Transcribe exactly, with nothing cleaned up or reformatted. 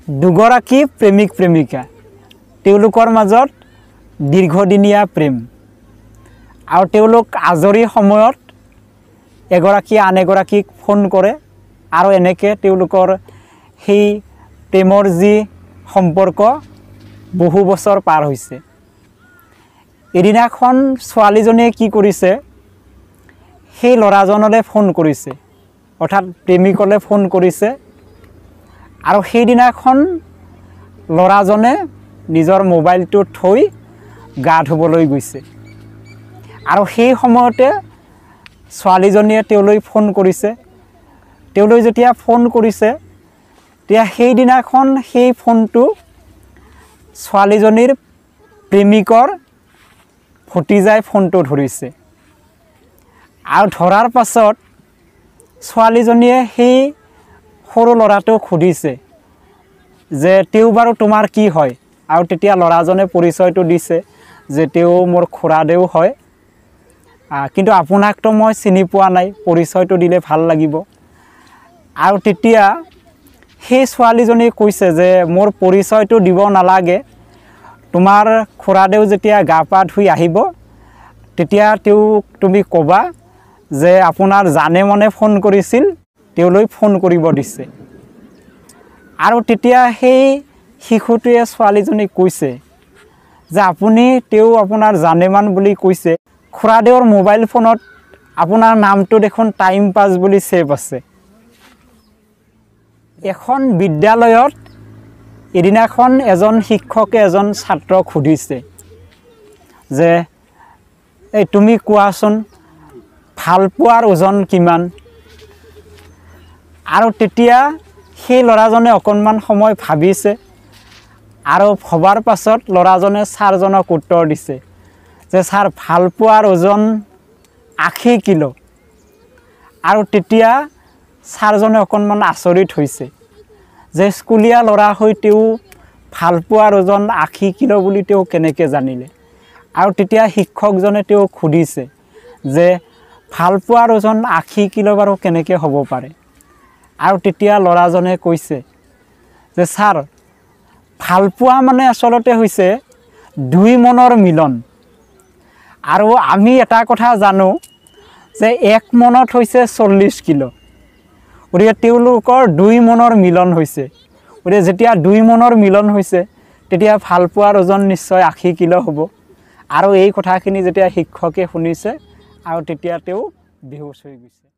দুগৰাকী প্ৰেমিক প্ৰেমিকা তেওঁলোকৰ মাজত দীৰ্ঘদিনীয়া প্ৰেম আৰু তেওঁলোক আজৰি সময়ত এগৰাকী আন এগৰাকীক ফোন কৰে আৰু এনেকৈ তেওঁলোকৰ সেই প্ৰেমৰ যি সম্পৰ্ক বহু বছৰ পাৰ হৈছে। এদিনাখন ছোৱালীজনীয়ে কি কৰিছে, সেই ল'ৰাজনলৈ ফোন কৰিছে, অৰ্থাৎ প্ৰেমিকলৈ ফোন কৰিছে আৰু সেইদিনাখন ল'ৰাজনে নিজৰ মোবাইলটো থৈ গা ধুবলৈ গৈছে আৰু সেই সময়তে ছোৱালীজনীয়ে তেওঁলৈ ফোন কৰিছে। তেওঁলৈ যেতিয়া ফোন কৰিছে তেতিয়া সেইদিনাখন সেই ফোনটো ছোৱালীজনীৰ প্ৰেমিকৰ ভতিজাই ফোনটো ধৰিছে আৰু ধৰাৰ পাছত ছোৱালীজনীয়ে সেই সৰু ল'ৰাটোক সুধিছে যে তেওঁ বাৰু তোমাৰ কি হয়, আৰু তেতিয়া ল'ৰাজনে পৰিচয়টো দিছে যে তেওঁ মোৰ খুৰাদেউ হয়, কিন্তু আপোনাকতো মই চিনি পোৱা নাই, পৰিচয়টো দিলে ভাল লাগিব। আৰু তেতিয়া সেই ছোৱালীজনীয়ে কৈছে যে মোৰ পৰিচয়টো দিব নালাগে, তোমাৰ খুৰাদেউ যেতিয়া গা পা ধুই আহিব তেতিয়া তেওঁক তুমি ক'বা যে আপোনাৰ জানে মনে ফোন কৰিছিল, তেওঁলৈ ফোন কৰিব দিছে। আৰু তেতিয়া সেই শিশুটোৱে ছোৱালীজনীক কৈছে যে আপুনি তেওঁ আপোনাৰ জানেমান বুলি কৈছে, খুৰাদেউৰ মোবাইল ফোনত আপোনাৰ নামটো দেখোন টাইম পাছ বুলি ছেভ আছে। এখন বিদ্যালয়ত এদিনাখন এজন শিক্ষকে এজন ছাত্ৰক সুধিছে যে এই তুমি কোৱাচোন ভাল পোৱাৰ ওজন কিমান? আৰু তেতিয়া সেই ল'ৰাজনে অকণমান সময় ভাবিছে আৰু ভবাৰ পাছত ল'ৰাজনে ছাৰজনক উত্তৰ দিছে যে ছাৰ ভাল পোৱাৰ ওজন আশী কিলো। আৰু তেতিয়া ছাৰজনে অকণমান আচৰিত হৈছে যে স্কুলীয়া ল'ৰা হৈ তেওঁ ভাল পোৱাৰ ওজন আশী কিলো বুলি তেওঁ কেনেকৈ জানিলে। আৰু তেতিয়া শিক্ষকজনে তেওঁক সুধিছে যে ভাল পোৱাৰ ওজন আশী কিলো বাৰু কেনেকৈ হ'ব পাৰে। আৰু তেতিয়া ল'ৰাজনে কৈছে যে ছাৰ ভাল পোৱা মানে আচলতে হৈছে দুই মনৰ মিলন, আৰু আমি এটা কথা জানো যে এক মনত হৈছে চল্লিছ কিলো, গতিকে তেওঁলোকৰ দুই মনৰ মিলন হৈছে। গতিকে যেতিয়া দুই মনৰ মিলন হৈছে তেতিয়া ভাল পোৱাৰ ওজন নিশ্চয় আশী কিলো হ'ব। আৰু এই কথাখিনি যেতিয়া শিক্ষকে শুনিছে আৰু তেতিয়া তেওঁ বেহুচ হৈ গৈছে।